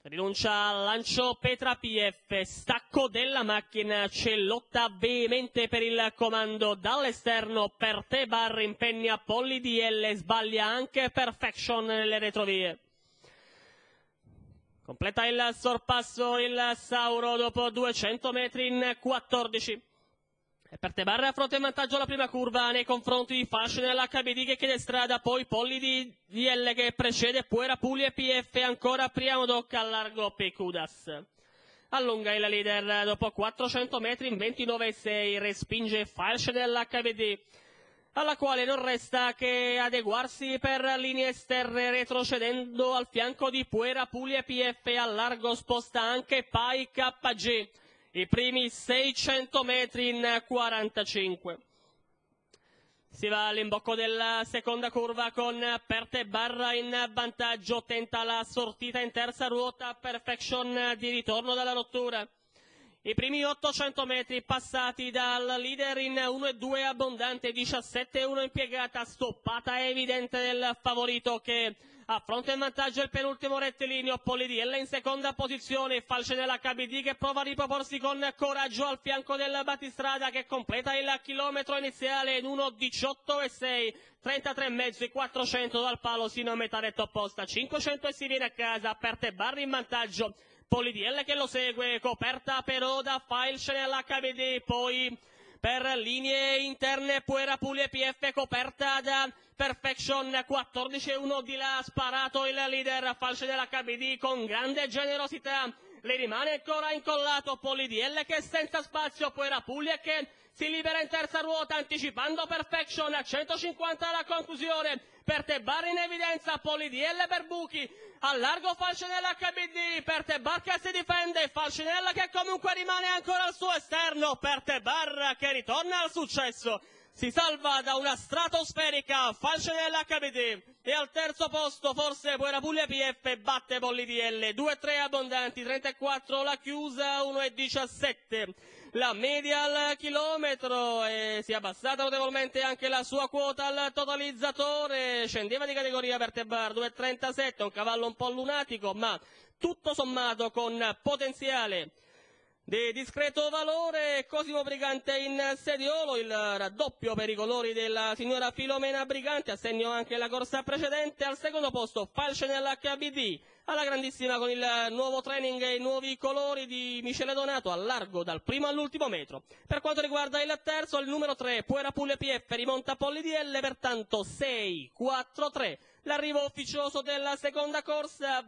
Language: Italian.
Rinuncia al lancio Petra PF, stacco della macchina, c'è lotta veemente per il comando dall'esterno, per te Barri impegna Polly DL, sbaglia anche Perfection nelle retrovie. Completa il sorpasso il Sauro dopo 200 metri in 14. E per te Barri affronta in vantaggio la prima curva nei confronti di Fashion HBD che chiede strada, poi Polly di DL che precede Puera Puglia e PF, ancora Priamo Doc a largo Pecudas. Allunga il leader dopo 400 metri in 29,6, respinge Fashion HBD, alla quale non resta che adeguarsi per linee esterne retrocedendo al fianco di Puera Puglia e PF, a largo sposta anche Pai KG. I primi 600 metri in 45. Si va all'imbocco della seconda curva con Perte Barra in vantaggio, tenta la sortita in terza ruota, Perfection di ritorno dalla rottura. I primi 800 metri passati dal leader in 1,2 abbondante, 17,1 impiegata, stoppata evidente del favorito che affronta in vantaggio il penultimo rettilineo, Polly DL in seconda posizione, Falce nell'HBD che prova a riproporsi con coraggio al fianco del battistrada che completa il chilometro iniziale in 1,18,6, 33,5 e 400 dal palo sino a metà retta opposta, 500 e si viene a casa, Perte Barri in vantaggio, Polly DL che lo segue, coperta però da Falce nell'HBD, poi per linee interne Puera Puglia PF coperta da Perfection, 14,1 di là, sparato il leader Falce dell'HBD con grande generosità, le rimane ancora incollato Polly DL che è senza spazio, Puera Puglia che si libera in terza ruota anticipando Perfection, a 150 alla conclusione, per te Barri in evidenza, Polly DL per Buchi, a largo Falcinella HBD, per te Bar che si difende, Falcinella che comunque rimane ancora al suo esterno, per te Bar che ritorna al successo, si salva da una stratosferica Falcinella HBD e al terzo posto forse Puera Puglia PF batte Polly DL, 2-3 abbondanti, 34 la chiusa, 1,17. La media al chilometro e si è abbassata notevolmente anche la sua quota al totalizzatore, scendeva di categoria per Tebar, 2,37, un cavallo un po' lunatico ma tutto sommato con potenziale di discreto valore. Cosimo Brigante in sediolo, il raddoppio per i colori della signora Filomena Brigante, assegno anche la corsa precedente. Al secondo posto Falce nell'HBD, alla grandissima con il nuovo training e i nuovi colori di Michele Donato, a largo dal primo all'ultimo metro. Per quanto riguarda il terzo, il numero 3 Puera Puglia PF rimonta Polly DL, pertanto 6-4-3 l'arrivo ufficioso della seconda corsa.